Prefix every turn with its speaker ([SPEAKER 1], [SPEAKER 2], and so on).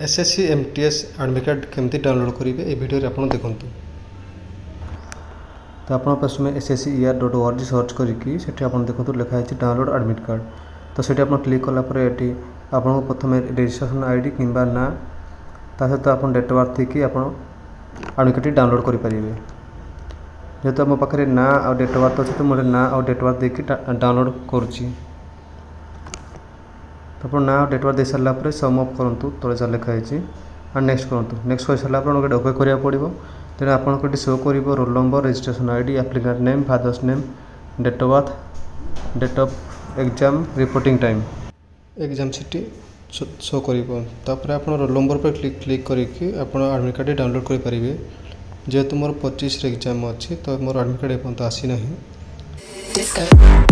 [SPEAKER 1] SSC MTS admit card केमती download करेंगे ये वीडियो आप देखूँ। तो आप प्रथम SSCER.org सर्च करके देखो लिखाई डाउनलोड एडमिट कार्ड। तो सीट आप क्लिक कलापर ये आपको प्रथम रजिस्ट्रेशन आईडी कि ना ता सहित आप डेट ऑफ बर्थ की आप एडमिट कार्ड डाउनलोड करेंगे। जेहेतु मो पाखे ना आ डेट ऑफ बर्थ अच्छे तो मोटे ना आ डेट ऑफ बर्थ देखिए डाउनलोड करुच्ची। तो आप ना डेट ऑफ बर्थ दे सारापर सम अफ करूँ तले लिखाई एंड नेक्स्ट करूँ। नेक्स्ट कर सारा गोटे ओके करा पड़ो। तेणु आपको शो कर roll number registration ID applicant name father's name date of birth date of exam reporting time exam city show कर रोल नंबर पर क्लिक करके आप एडमिट कार्ड डाउनलोड करेंगे। जेहेतु मोर 25 एग्जाम अच्छी तो मोर एडमिट कार्ड एपर्यंत आसी ना।